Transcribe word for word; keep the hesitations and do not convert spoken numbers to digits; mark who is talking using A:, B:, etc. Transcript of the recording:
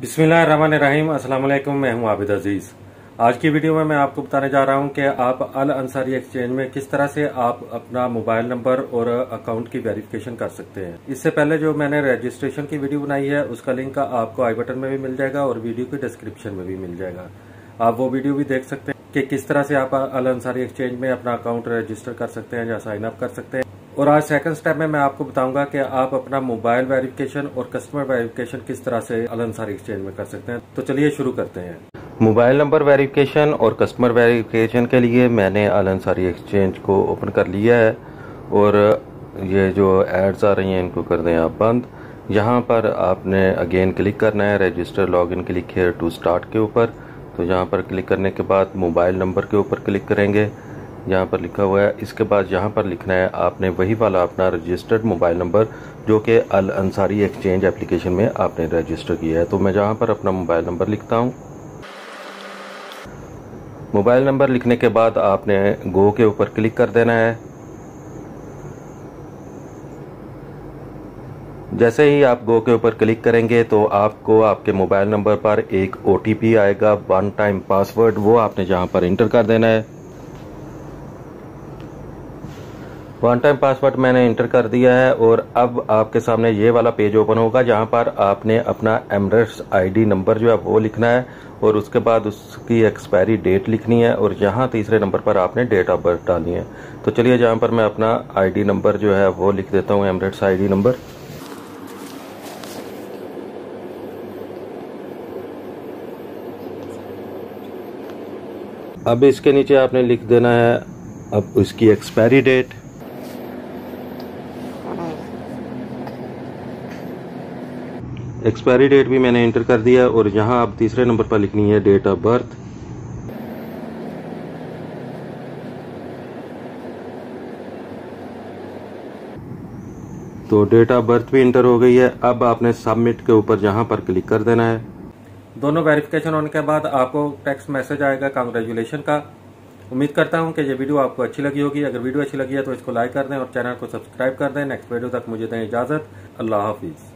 A: बिस्मिल्लाहिर्रहमानिर्रहीम। अस्सलाम वालेकुम। मैं हूं आबिद अजीज। आज की वीडियो में मैं आपको बताने जा रहा हूं कि आप अल अंसारी एक्सचेंज में किस तरह से आप अपना मोबाइल नंबर और अकाउंट की वेरिफिकेशन कर सकते हैं। इससे पहले जो मैंने रजिस्ट्रेशन की वीडियो बनाई है उसका लिंक आपको आई बटन में भी मिल जाएगा और वीडियो की डिस्क्रिप्शन में भी मिल जाएगा। आप वो वीडियो भी देख सकते हैं कि किस तरह से आप अल अंसारी एक्सचेंज में अपना अकाउंट रजिस्टर कर सकते हैं या साइन अप कर सकते हैं। और आज सेकंड स्टेप में मैं आपको बताऊंगा कि आप अपना मोबाइल वेरिफिकेशन और कस्टमर वेरिफिकेशन किस तरह से अल अंसारी एक्सचेंज में कर सकते हैं। तो चलिए शुरू करते हैं। मोबाइल नंबर वेरिफिकेशन और कस्टमर वेरिफिकेशन के लिए मैंने अल अंसारी एक्सचेंज को ओपन कर लिया है और ये जो एड्स आ रही हैं इनको कर दें आप बंद। यहाँ पर आपने अगेन क्लिक करना है register login click here to start के ऊपर। तो यहाँ पर क्लिक करने के बाद मोबाइल नंबर के ऊपर क्लिक करेंगे, यहाँ पर लिखा हुआ है। इसके बाद यहाँ पर लिखना है आपने वही वाला अपना रजिस्टर्ड मोबाइल नंबर जो कि अल अंसारी एक्सचेंज एप्लीकेशन में आपने रजिस्टर किया है। तो मैं यहाँ पर अपना मोबाइल नंबर लिखता हूँ। मोबाइल नंबर लिखने के बाद आपने गो के ऊपर क्लिक कर देना है। जैसे ही आप गो के ऊपर क्लिक करेंगे तो आपको आपके मोबाइल नंबर पर एक ओ टी पी आएगा, वन टाइम पासवर्ड, वो आपने यहाँ पर इंटर कर देना है। वन टाइम पासवर्ड मैंने इंटर कर दिया है और अब आपके सामने ये वाला पेज ओपन होगा जहां पर आपने अपना एमरेट्स आईडी नंबर जो है वो लिखना है और उसके बाद उसकी एक्सपायरी डेट लिखनी है और यहाँ तीसरे नंबर पर आपने डेट ऑफ बर्थ डालनी है। तो चलिए जहां पर मैं अपना आईडी नंबर जो है वो लिख देता हूँ, एमरेट्स आईडी नंबर। अब इसके नीचे आपने लिख देना है अब उसकी एक्सपायरी डेट। एक्सपायरी डेट भी मैंने इंटर कर दिया और यहाँ आप तीसरे नंबर पर लिखनी है डेट ऑफ बर्थ। तो डेट ऑफ बर्थ भी इंटर हो गई है। अब आपने सबमिट के ऊपर यहाँ पर क्लिक कर देना है। दोनों वेरिफिकेशन होने के बाद आपको टेक्स्ट मैसेज आएगा कांग्रेचुलेशन का। उम्मीद करता हूँ कि ये वीडियो आपको अच्छी लगी होगी। अगर वीडियो अच्छी लगी है तो इसको लाइक कर दें और चैनल को सब्सक्राइब कर दें। नेक्स्ट वीडियो तक मुझे दें इजाजत। अल्लाह हाफिज।